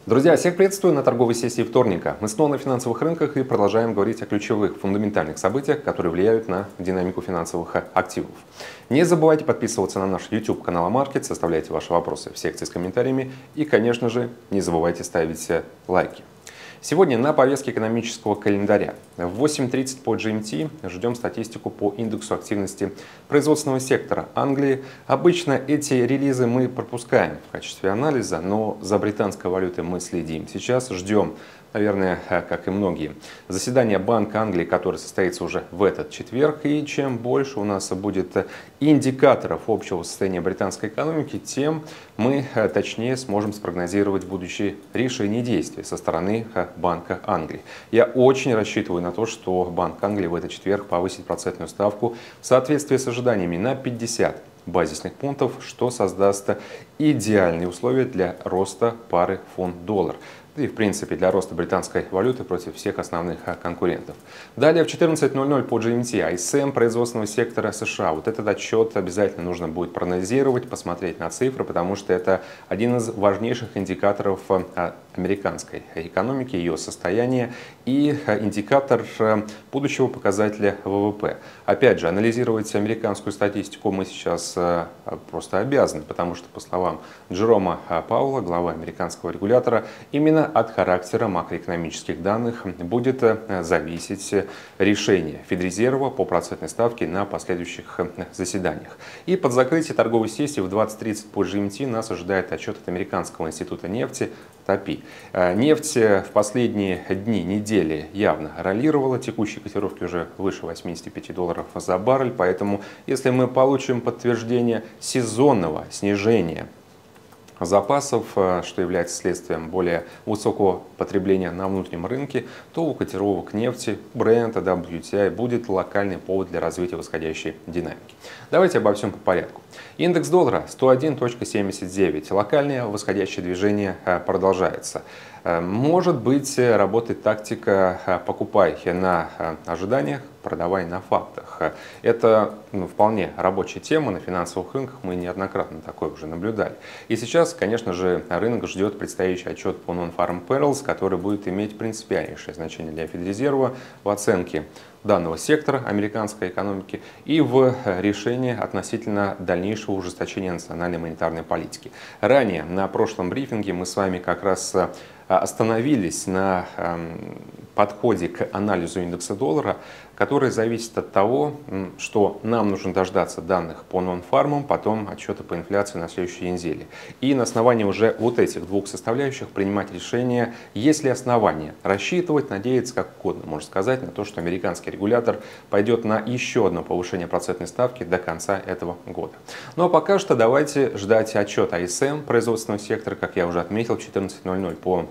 Друзья, всех приветствую на торговой сессии вторника. Мы снова на финансовых рынках и продолжаем говорить о ключевых фундаментальных событиях, которые влияют на динамику финансовых активов. Не забывайте подписываться на наш YouTube канал Амаркет, оставляйте ваши вопросы в секции с комментариями и, конечно же, не забывайте ставить лайки. Сегодня на повестке экономического календаря в 8:30 по GMT ждем статистику по индексу активности производственного сектора Англии. Обычно эти релизы мы пропускаем в качестве анализа, но за британской валютой мы следим. Сейчас ждем, наверное, как и многие, заседание Банка Англии, которое состоится уже в этот четверг. И чем больше у нас будет индикаторов общего состояния британской экономики, тем мы точнее сможем спрогнозировать будущие решения и действия со стороны Банка Англии. Я очень рассчитываю на то, что Банк Англии в этот четверг повысит процентную ставку в соответствии с ожиданиями на 50 базисных пунктов, что создаст идеальные условия для роста пары фунт-доллар. И, в принципе, для роста британской валюты против всех основных конкурентов. Далее в 14:00 по GMT ISM производственного сектора США. Вот этот отчет обязательно нужно будет проанализировать, посмотреть на цифры, потому что это один из важнейших индикаторов американской экономики, ее состояния и индикатор будущего показателя ВВП. Опять же, анализировать американскую статистику мы сейчас просто обязаны, потому что, по словам Джерома Пауэлла, главы американского регулятора, именно от характера макроэкономических данных будет зависеть решение Федрезерва по процентной ставке на последующих заседаниях. И под закрытие торговой сессии в 20:30 по GMT нас ожидает отчет от Американского института нефти ТОПИ. Нефть в последние дни, недели явно раллировала. Текущие котировки уже выше $85 за баррель. Поэтому, если мы получим подтверждение сезонного снижения запасов, что является следствием более высокого потребления на внутреннем рынке, то у котировок нефти, Брента, WTI будет локальный повод для развития восходящей динамики. Давайте обо всем по порядку. Индекс доллара 101.79. Локальное восходящее движение продолжается. Может быть, работает тактика «покупай на ожиданиях, продавай на фактах». Это вполне рабочая тема на финансовых рынках, мы неоднократно такое уже наблюдали. И сейчас, конечно же, рынок ждет предстоящий отчет по Non-Farm Payrolls, который будет иметь принципиальнейшее значение для Федрезерва в оценке данного сектора американской экономики и в решении относительно дальнейшего ужесточения национальной монетарной политики. Ранее на прошлом брифинге мы с вами как раз остановились на подходе к анализу индекса доллара, который зависит от того, что нам нужно дождаться данных по нон-фармам, потом отчета по инфляции на следующей неделе. И на основании уже вот этих двух составляющих принимать решение, есть ли основания рассчитывать, надеяться, как угодно, можно сказать, на то, что американский регулятор пойдет на еще одно повышение процентной ставки до конца этого года. Ну а пока что давайте ждать отчет ISM производственного сектора, как я уже отметил, в 14:00 по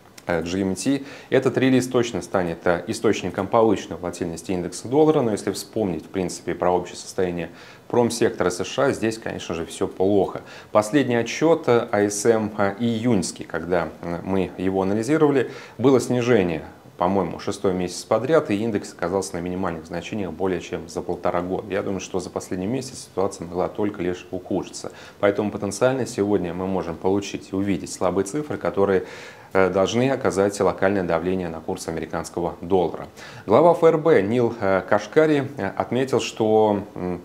GMT. Этот релиз точно станет источником повышенной волатильности индекса доллара, но если вспомнить, в принципе, про общее состояние промсектора США, здесь, конечно же, все плохо. Последний отчет ISM июньский, когда мы его анализировали, было снижение, по-моему, 6-й месяц подряд, и индекс оказался на минимальных значениях более чем за 1,5 года. Я думаю, что за последний месяц ситуация могла только лишь ухудшиться. Поэтому потенциально сегодня мы можем получить и увидеть слабые цифры, которые должны оказать локальное давление на курс американского доллара. Глава ФРБ Нил Кашкари отметил, что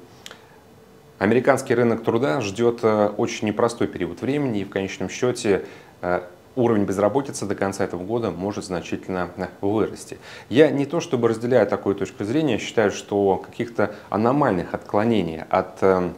американский рынок труда ждет очень непростой период времени, и в конечном счете уровень безработицы до конца этого года может значительно вырасти. Я не то чтобы разделяю такую точку зрения, считаю, что каких-то аномальных отклонений от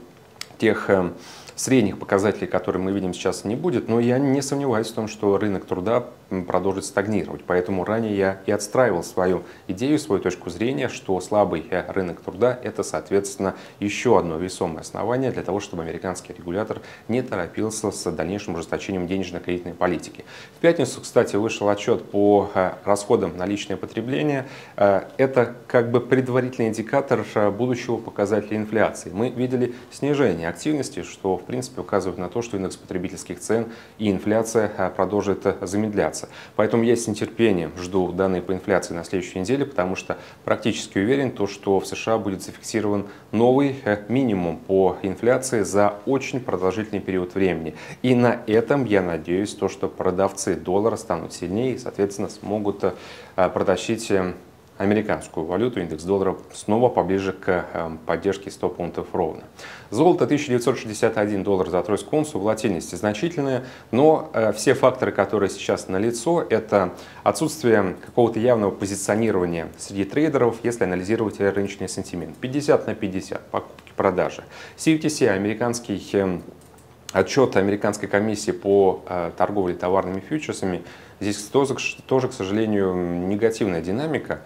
тех средних показателей, которые мы видим сейчас, не будет, но я не сомневаюсь в том, что рынок труда продолжит стагнировать. Поэтому ранее я и отстраивал свою идею, свою точку зрения, что слабый рынок труда – это, соответственно, еще одно весомое основание для того, чтобы американский регулятор не торопился с дальнейшим ужесточением денежно-кредитной политики. В пятницу, кстати, вышел отчет по расходам на личное потребление. Это как бы предварительный индикатор будущего показателя инфляции. Мы видели снижение активности, что в в принципе, указывают на то, что индекс потребительских цен и инфляция продолжит замедляться. Поэтому я с нетерпением жду данные по инфляции на следующей неделе, потому что практически уверен, что в США будет зафиксирован новый минимум по инфляции за очень продолжительный период времени. И на этом я надеюсь, что продавцы доллара станут сильнее и, соответственно, смогут протащить американскую валюту, индекс доллара, снова поближе к поддержке 100 пунктов ровно. Золото 1961 доллар за тройскую унцию, волатильность значительная, но все факторы, которые сейчас налицо, это отсутствие какого-то явного позиционирования среди трейдеров, если анализировать рыночный сентимент. 50 на 50, покупки-продажи. CFTC, американский отчет Американской комиссии по торговле товарными фьючерсами, здесь тоже, к сожалению, негативная динамика.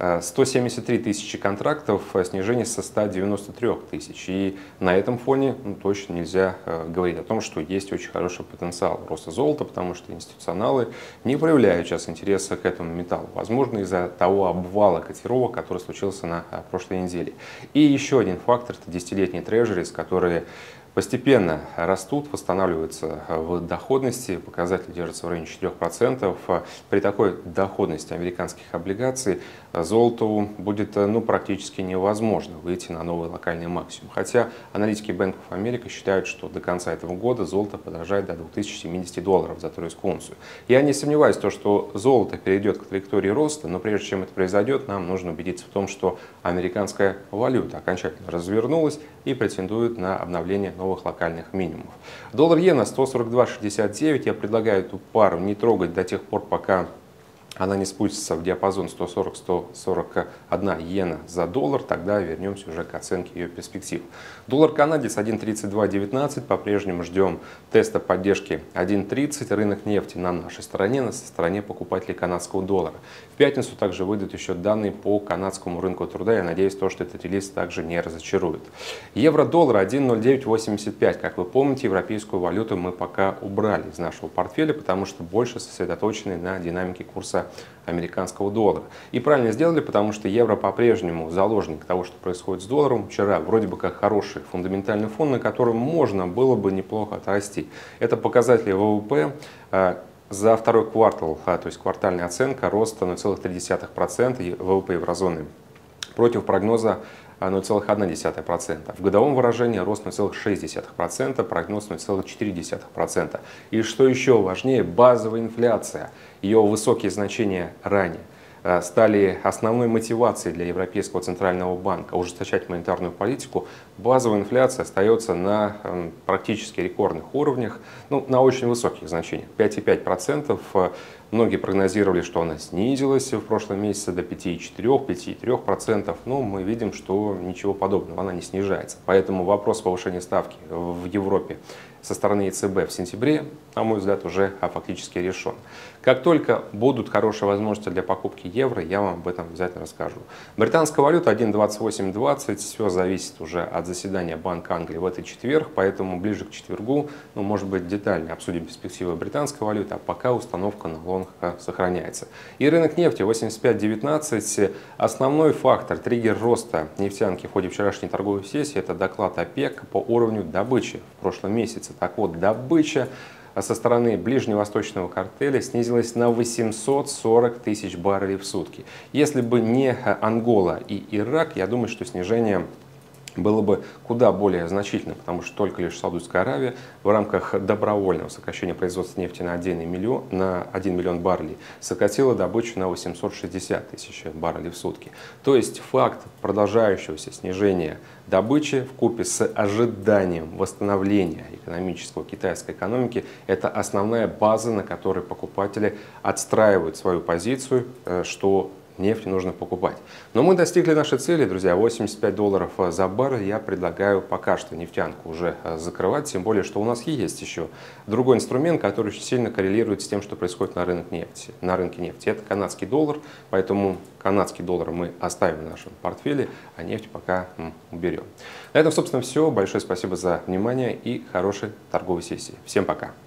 173 тысячи контрактов, снижение со 193 тысяч. И на этом фоне точно нельзя говорить о том, что есть очень хороший потенциал роста золота, потому что институционалы не проявляют сейчас интереса к этому металлу. Возможно, из-за того обвала котировок, который случился на прошлой неделе. И еще один фактор – это 10-летние трежерис, которые постепенно растут, восстанавливаются в доходности, показатели держатся в районе 4%. При такой доходности американских облигаций золоту будет практически невозможно выйти на новый локальный максимум. Хотя аналитики Bank of America считают, что до конца этого года золото подорожает до 2070 долларов за тройскую унцию. Я не сомневаюсь, что золото перейдет к траектории роста, но прежде чем это произойдет, нам нужно убедиться в том, что американская валюта окончательно развернулась и претендует на обновление новых локальных минимумов. Доллар-иена 142.69. Я предлагаю эту пару не трогать до тех пор, пока она не спустится в диапазон 140-141 иена за доллар, тогда вернемся уже к оценке ее перспектив. Доллар-канадец 1.3219, по-прежнему ждем теста поддержки 1.30. Рынок нефти на нашей стороне, на стороне покупателей канадского доллара. В пятницу также выйдут еще данные по канадскому рынку труда. Я надеюсь, что этот релиз также не разочарует. Евро-доллар 1.0985. Как вы помните, европейскую валюту мы пока убрали из нашего портфеля, потому что больше сосредоточены на динамике курса американского доллара. И правильно сделали, потому что евро по-прежнему заложник того, что происходит с долларом. Вчера вроде бы как хороший фундаментальный фон, на котором можно было бы неплохо отрасти. Это показатели ВВП. За второй квартал, то есть квартальная оценка, роста 0,3% ВВП еврозоны против прогноза 0,1%. В годовом выражении рост 0,6%, прогноз 0,4%. И что еще важнее, базовая инфляция, ее высокие значения ранее стали основной мотивацией для Европейского центрального банка ужесточать монетарную политику. Базовая инфляция остается на практически рекордных уровнях, на очень высоких значениях, 5,5%. Многие прогнозировали, что она снизилась в прошлом месяце до 5,4-5,3%, но мы видим, что ничего подобного, она не снижается. Поэтому вопрос повышения ставки в Европе со стороны ЕЦБ в сентябре, на мой взгляд, уже фактически решен. Как только будут хорошие возможности для покупки евро, я вам об этом обязательно расскажу. Британская валюта 1.2820, все зависит уже от заседания Банка Англии в этот четверг, поэтому ближе к четвергу, может быть, детально обсудим перспективы британской валюты, а пока установка на лонг сохраняется. И рынок нефти 85.19, основной фактор, триггер роста нефтянки в ходе вчерашней торговой сессии, это доклад ОПЕК по уровню добычи в прошлом месяце. Так вот, добыча со стороны ближневосточного картеля снизилась на 840 тысяч баррелей в сутки. Если бы не Ангола и Ирак, я думаю, что снижение было бы куда более значительным, потому что только лишь Саудовская Аравия в рамках добровольного сокращения производства нефти на 1 миллион баррелей сократила добычу на 860 тысяч баррелей в сутки. То есть факт продолжающегося снижения добычи вкупе с ожиданием восстановления экономического китайской экономики – это основная база, на которой покупатели отстраивают свою позицию, что нефть нужно покупать. Но мы достигли нашей цели, друзья, 85 долларов за баррель. Я предлагаю пока что нефтянку уже закрывать, тем более, что у нас есть еще другой инструмент, который очень сильно коррелирует с тем, что происходит на рынке нефти. Это канадский доллар, поэтому канадский доллар мы оставим в нашем портфеле, а нефть пока уберем. На этом, собственно, все. Большое спасибо за внимание и хорошей торговой сессии. Всем пока!